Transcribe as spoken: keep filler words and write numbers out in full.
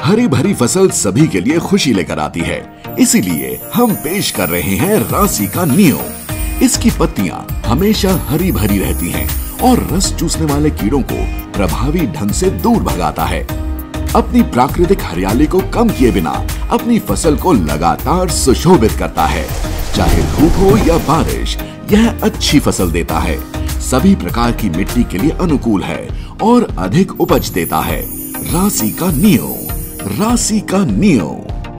हरी भरी फसल सभी के लिए खुशी लेकर आती है, इसीलिए हम पेश कर रहे हैं रासी का नियो। इसकी पत्तियां हमेशा हरी भरी रहती हैं और रस चूसने वाले कीड़ों को प्रभावी ढंग से दूर भगाता है। अपनी प्राकृतिक हरियाली को कम किए बिना अपनी फसल को लगातार सुशोभित करता है। चाहे धूप हो या बारिश, यह अच्छी फसल देता है, सभी प्रकार की मिट्टी के लिए अनुकूल है और अधिक उपज देता है। रासी का नियो, रासी का नियो।